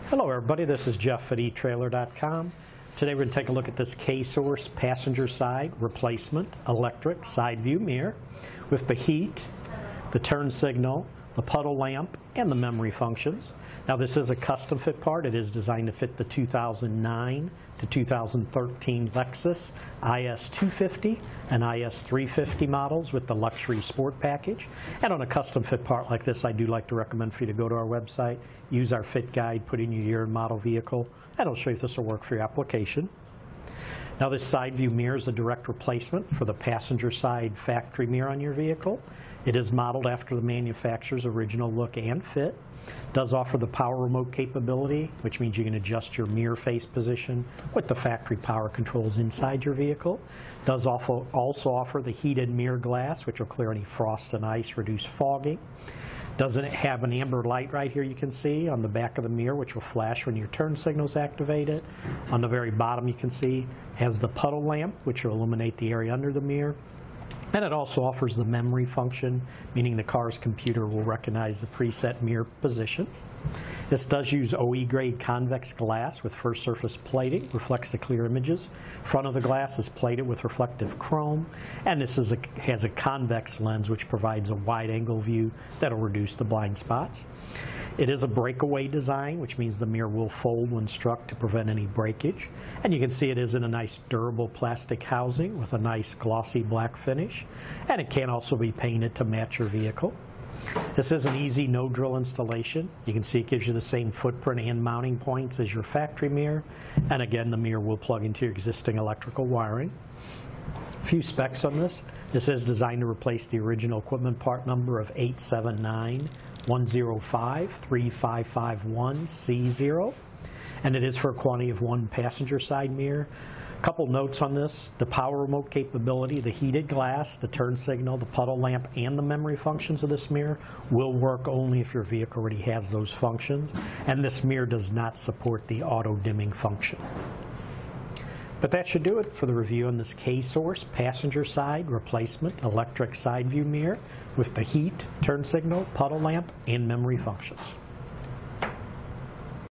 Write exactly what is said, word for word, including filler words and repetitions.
Hello everybody, this is Jeff at e trailer dot com. Today we're going to take a look at this K-Source passenger side replacement electric side view mirror with the heat, the turn signal, the puddle lamp, and the memory functions. Now this is a custom fit part. It is designed to fit the two thousand nine to two thousand thirteen Lexus I S two fifty and I S three fifty models with the luxury sport package. And on a custom fit part like this, I do like to recommend for you to go to our website, use our fit guide, put in your year and model vehicle, and it'll show you if this will work for your application. Now this side view mirror is a direct replacement for the passenger side factory mirror on your vehicle. It is modeled after the manufacturer's original look and fit. Does offer the power remote capability, which means you can adjust your mirror face position with the factory power controls inside your vehicle. Does also offer the heated mirror glass, which will clear any frost and ice, reduce fogging. Doesn't it have an amber light right here you can see on the back of the mirror, which will flash when your turn signal is activated. On the very bottom you can see has the puddle lamp, which will illuminate the area under the mirror. And it also offers the memory function, meaning the car's computer will recognize the preset mirror position. This does use O E grade convex glass with first surface plating, reflects the clear images. Front of the glass is plated with reflective chrome, and this is a, has a convex lens which provides a wide angle view that will reduce the blind spots. It is a breakaway design, which means the mirror will fold when struck to prevent any breakage. And you can see it is in a nice durable plastic housing with a nice glossy black finish. And it can also be painted to match your vehicle. This is an easy no-drill installation. You can see it gives you the same footprint and mounting points as your factory mirror. And again, the mirror will plug into your existing electrical wiring. A few specs on this. This is designed to replace the original equipment part number of eight seven nine, one zero five, three five five one C zero. And it is for a quantity of one passenger side mirror. A couple notes on this: the power remote capability, the heated glass, the turn signal, the puddle lamp, and the memory functions of this mirror will work only if your vehicle already has those functions. And this mirror does not support the auto dimming function. But that should do it for the review on this K-Source passenger side replacement electric side view mirror with the heat, turn signal, puddle lamp, and memory functions.